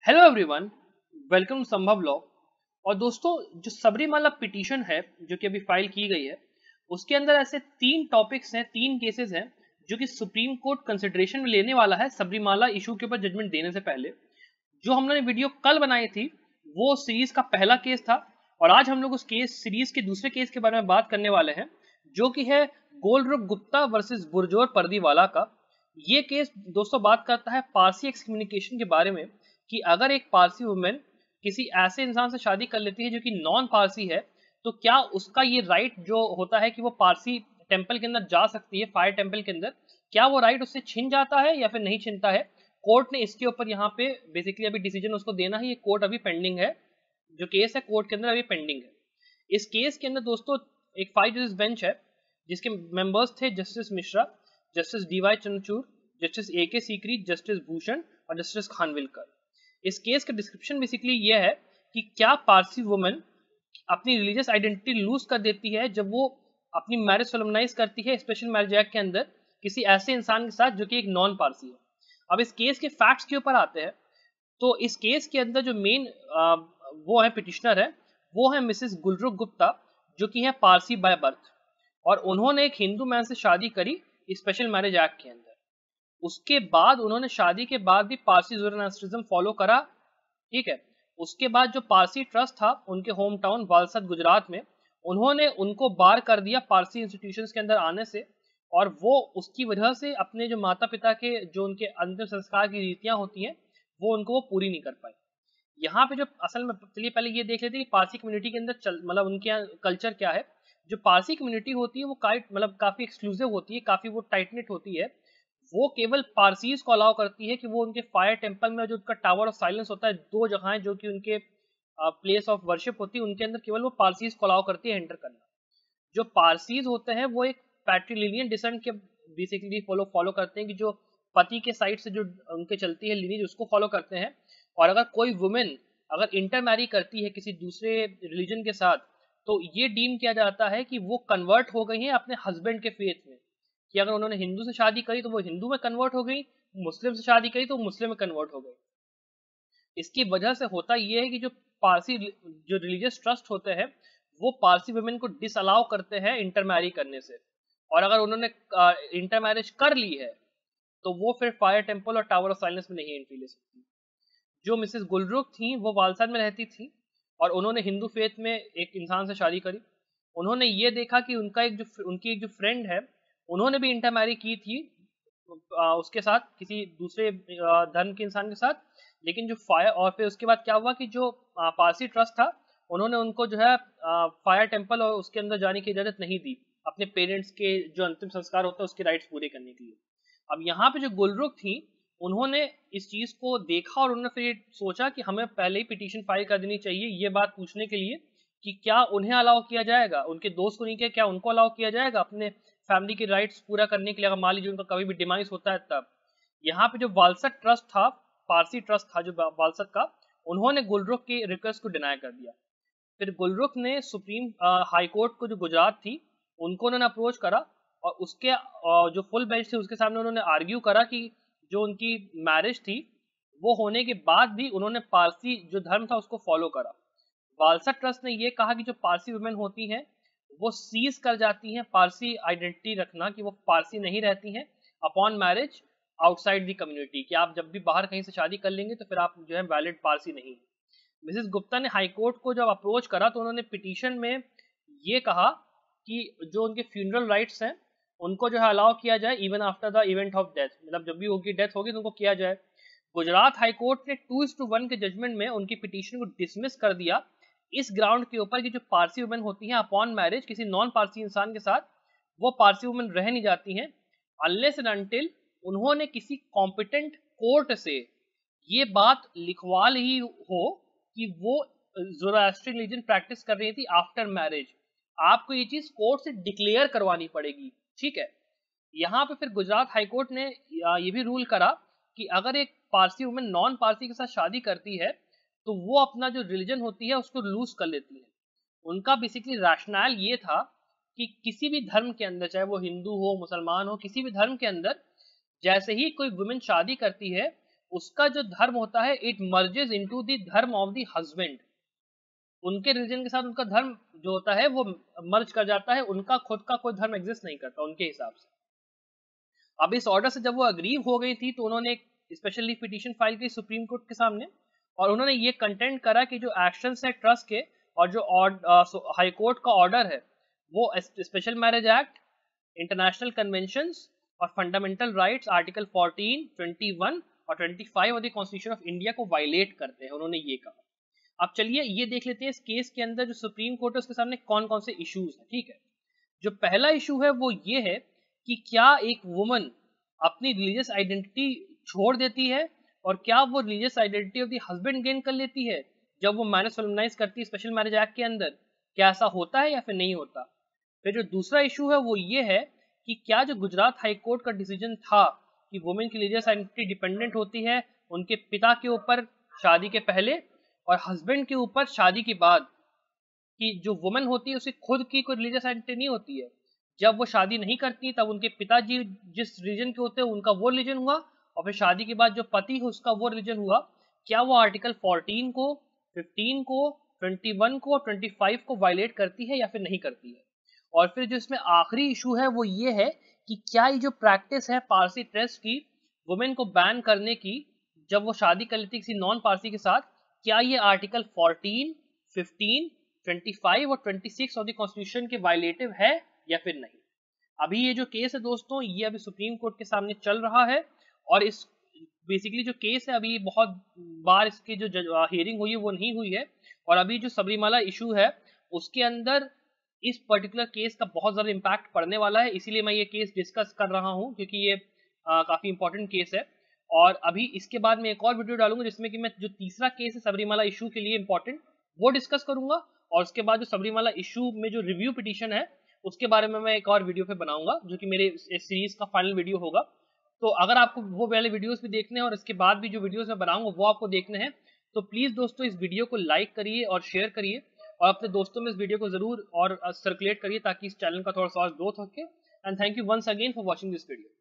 Hello everyone, welcome to Sambhav law. और दोस्तों, जो सबरीमाला पिटीशन है जो कि अभी फाइल की गई है, उसके अंदर ऐसे तीन टॉपिक्स हैं, तीन केसेस हैं जो कि सुप्रीम कोर्ट कंसिडरेशन में लेने वाला है सबरीमाला इशू के ऊपर जजमेंट देने से पहले। जो हम लोगों ने वीडियो कल बनाई थी वो सीरीज का पहला केस था, और आज हम लोग उस केस सीरीज के दूसरे केस के बारे में बात करने वाले हैं, जो कि है गोलरुख गुप्ता वर्सेस बुरजोर पर्दीवाला का। ये केस दोस्तों बात करता है पारसी एक्सकम्युनिकेशन के बारे में, कि अगर एक पारसी वुमेन किसी ऐसे इंसान से शादी कर लेती है जो कि नॉन पारसी है, तो क्या उसका ये राइट जो होता है कि वो पारसी टेम्पल के अंदर जा सकती है, फायर टेम्पल के अंदर, क्या वो राइट उससे छिन जाता है या फिर नहीं छिनता है। कोर्ट ने इसके ऊपर यहाँ पे बेसिकली अभी डिसीजन उसको देना है। ये कोर्ट अभी पेंडिंग है, जो केस है कोर्ट के अंदर अभी पेंडिंग है। इस केस के अंदर दोस्तों एक 5 जजेस बेंच है, जिसके मेंबर्स थे justice Mishra, justice DY Chandrachud, justice AK. Sikri, justice Bhushan और जस्टिस खानविलकर। इस केस का डिस्क्रिप्शन बेसिकली ये है कि क्या पारसी वुमेन अपनी रिलीजियस आइडेंटिटी लूज कर देती है जब वो अपनी मैरिज सोलमनाइज करती है स्पेशल मैरिज एक्ट के अंदर किसी ऐसे इंसान के साथ जो कि एक नॉन पारसी है। अब इस केस के फैक्ट्स के ऊपर आते हैं, तो इस केस के अंदर जो मेन वो है पिटिशनर है, वो है मिसेस गुलरुख गुप्ता, जो कि है पारसी बाय बर्थ, और उन्होंने एक हिंदू मैन से शादी करी स्पेशल मैरिज एक्ट के अंदर। उसके बाद उन्होंने शादी के बाद भी पारसी ज़ोरास्ट्रिज्म फॉलो करा, ठीक है। उसके बाद जो पारसी ट्रस्ट था उनके होम टाउन वालसद गुजरात में, उन्होंने उनको बार कर दिया पारसी इंस्टीट्यूशंस के अंदर आने से, और वो उसकी वजह से अपने जो माता पिता के जो उनके अंतिम संस्कार की रीतियां होती हैं वो उनको वो पूरी नहीं कर पाई। यहाँ पे जो असल में, चलिए पहले ये देख लेते हैं कि पारसी कम्युनिटी के अंदर मतलब उनके यहाँ कल्चर क्या है। जो पारसी कम्युनिटी होती है वो मतलब काफी एक्सक्लूसिव होती है, काफी वो टाइट निट होती है। वो केवल पारसीज को अलाउ करती है कि वो उनके फायर टेम्पल में जो उनका टावर ऑफ साइलेंस होता है, दो जगह जो कि उनके प्लेस ऑफ वर्शिप होती है, उनके अंदर केवल वो पारसीज को अलाउ करती है एंटर करना। जो पारसीज होते हैं वो एक पैट्रिलिनियन डिसेंट के बेसिकली फॉलो करते हैं, कि जो पति के साइड से जो उनके चलती है लिनीज उसको फॉलो करते हैं। और अगर कोई वुमेन अगर इंटर मैरी करती है किसी दूसरे रिलीजन के साथ, तो ये डीम किया जाता है कि वो कन्वर्ट हो गई है अपने हस्बैंड के फेथ में, कि अगर उन्होंने हिंदू से शादी करी तो वो हिंदू में कन्वर्ट हो गई, मुस्लिम से शादी करी तो मुस्लिम में कन्वर्ट हो गई। इसकी वजह से होता यह है कि जो पारसी जो रिलीजियस ट्रस्ट होते हैं वो पारसी वुमेन को डिसअलाउ करते हैं इंटर मैरी करने से, और अगर उन्होंने इंटर मैरिज कर ली है तो वो फिर फायर टेम्पल और टावर ऑफ साइलेंस में नहीं एंट्री ले सकती। जो मिसेस गुलरुख थी वो वालसाद में रहती थी, और उन्होंने हिंदू फेथ में एक इंसान से शादी करी। उन्होंने ये देखा कि उनकी एक जो फ्रेंड है, उन्होंने भी इंटर मैरी की थी उसके साथ, किसी दूसरे धर्म के इंसान के साथ। लेकिन जो फायर, और फिर उसके बाद क्या हुआ कि जो पारसी ट्रस्ट था उन्होंने उनको जो है फायर टेम्पल और उसके अंदर जाने की इजाजत नहीं दी, अपने पेरेंट्स के जो अंतिम संस्कार होता है उसके राइट्स पूरे करने के लिए। अब यहाँ पे जो गुलरुख थी, उन्होंने इस चीज को देखा और उन्होंने फिर सोचा कि हमें पहले ही पिटीशन फाइल कर देनी चाहिए, ये बात पूछने के लिए कि क्या उन्हें अलाउ किया जाएगा, उनके दोस्त को नहीं किया, क्या उनको अलाउ किया जाएगा अपने फैमिली के राइट्स पूरा करने के लिए, अगर मान लीजिए उनका कभी भी डिमाइस होता है तब। यहाँ पे जो वालसद ट्रस्ट था, पारसी ट्रस्ट था जो वालसद का, उन्होंने गुलरुख की रिक्वेस्ट को डिनाई कर दिया। फिर गुलरुख ने सुप्रीम हाई कोर्ट को जो गुजरात थी उनको उन्होंने अप्रोच करा, और उसके जो फुल बेंच थी उसके सामने उन्होंने आर्ग्यू करा कि जो उनकी मैरिज थी वो होने के बाद भी उन्होंने पारसी जो धर्म था उसको फॉलो करा। वालसद ट्रस्ट ने ये कहा कि जो पारसी वुमेन होती हैं वो सीज कर जाती हैं पारसी आइडेंटिटी रखना, कि वो पारसी नहीं रहती हैं upon marriage outside the community, कि आप जब भी बाहर कहीं से शादी कर लेंगे तो फिर आप जो है वैलिड पारसी नहीं। मिसेस गुप्ता ने हाई कोर्ट को जब अप्रोच करा तो उन्होंने पिटीशन में ये कहा कि जो उनके फ्यूनरल राइट्स हैं उनको जो है अलाउ किया जाए even after the event of death, मतलब जब भी उनकी डेथ होगी तो उनको किया जाए। गुजरात हाई कोर्ट ने 2:1 के जजमेंट में उनकी पिटीशन को डिसमिस कर दिया, इस ग्राउंड के ऊपर कि जो पारसी वुमेन होती हैं अपॉन मैरिज किसी नॉन पारसी इंसान के साथ, वो पारसी वुमेन रह नहीं जाती हैं अनलेस एंड अनटिल उन्होंने किसी कॉम्पिटेंट कोर्ट से ये बात लिखवा ली हो कि वो ज़ोरास्ट्रियन रिलीजन प्रैक्टिस कर रही थी आफ्टर मैरिज। आपको ये चीज कोर्ट से डिक्लेयर करवानी पड़ेगी, ठीक है। यहाँ पे फिर गुजरात हाई कोर्ट ने ये भी रूल करा कि अगर एक पारसी वुमेन नॉन पारसी के साथ शादी करती है तो वो अपना जो रिलीजन होती है उसको लूज कर लेती है। उनका बेसिकली रैशनल ये था कि किसी भी धर्म के अंदर, चाहे वो हिंदू हो मुसलमान हो, किसी भी धर्म के अंदर जैसे ही कोई वुमेन शादी करती है उसका जो धर्म होता है it merges into the dharma of the husband. उनके रिलीजन के साथ उनका धर्म जो होता है वो मर्ज कर जाता है, उनका खुद का कोई धर्म एग्जिस्ट नहीं करता उनके हिसाब से। अब इस ऑर्डर से जब वो अग्री हो गई थी तो उन्होंने एक स्पेशल लीव पिटीशन फाइल की सुप्रीम कोर्ट के सामने, और उन्होंने ये कंटेंट करा कि जो एक्शंस है ट्रस्ट के और जो हाई कोर्ट का ऑर्डर है वो special marriage act, international conventions और फंडामेंटल राइट्स आर्टिकल 14, 21 और 25 of the constitution of India को वायलेट करते हैं, उन्होंने ये कहा। अब चलिए ये देख लेते हैं इस केस के अंदर जो सुप्रीम कोर्ट है उसके सामने कौन कौन से इश्यूज है। ठीक है, जो पहला इशू है वो ये है कि क्या एक वुमन अपनी रिलीजियस आइडेंटिटी छोड़ देती है और क्या वो religious identity of the husband gain कर लेती है जब वो मैरिज सोलमनाइज करती है स्पेशल मैरिज एक्ट के अंदर, क्या ऐसा होता है या फिर नहीं होता। फिर जो दूसरा इशू है वो ये है कि क्या जो गुजरात हाई कोर्ट का डिसीजन था कि वुमेन की रिलीजियस आइडेंटिटी डिपेंडेंट होती है उनके पिता के ऊपर शादी के पहले और हस्बैंड के ऊपर शादी के बाद, कि जो वुमेन होती है उसे खुद की कोई रिलीजियस आइडेंटिटी नहीं होती है, जब वो शादी नहीं करती तब उनके पिताजी जिस रिलीजन के होते हैं उनका वो रिलीजन हुआ और फिर शादी के बाद जो पति है उसका वो रिलीजन हुआ, क्या वो आर्टिकल 14 को, 15 को, 21 को और 25 को वायलेट करती है या फिर नहीं करती है। और फिर जो इसमें आखिरी इशू है वो ये है कि क्या ये जो प्रैक्टिस है पारसी ट्रस्ट की वुमेन को बैन करने की जब वो शादी कर लेती किसी नॉन पारसी के साथ, क्या ये आर्टिकल 14, 15, 25 और 26 ऑफ द कॉन्स्टिट्यूशन के वायलेटिव है या फिर नहीं। अभी ये जो केस है दोस्तों ये अभी सुप्रीम कोर्ट के सामने चल रहा है और इस बेसिकली जो केस है अभी बहुत बार इसकी जो हियरिंग हुई है वो नहीं हुई है, और अभी जो सबरीमाला इशू है उसके अंदर इस पर्टिकुलर केस का बहुत ज्यादा इम्पैक्ट पड़ने वाला है, इसीलिए मैं ये केस डिस्कस कर रहा हूँ क्योंकि ये काफी इंपॉर्टेंट केस है। और अभी इसके बाद मैं एक और वीडियो डालूंगा जिसमें कि मैं जो तीसरा केस है सबरीमाला इशू के लिए इंपॉर्टेंट वो डिस्कस करूंगा, और उसके बाद जो सबरीमाला इशू में जो रिव्यू पिटीशन है उसके बारे में मैं एक और वीडियो पे बनाऊंगा जो कि मेरे इस सीरीज का फाइनल वीडियो होगा। तो अगर आपको वो वाले वीडियोस भी देखने हैं और इसके बाद भी जो वीडियोस मैं बनाऊंगा वो आपको देखने हैं तो प्लीज दोस्तों इस वीडियो को लाइक करिए और शेयर करिए और अपने दोस्तों में इस वीडियो को जरूर और सर्कुलेट करिए ताकि इस चैनल का थोड़ा सा ग्रोथ हो सके। And thank you once again for watching this video.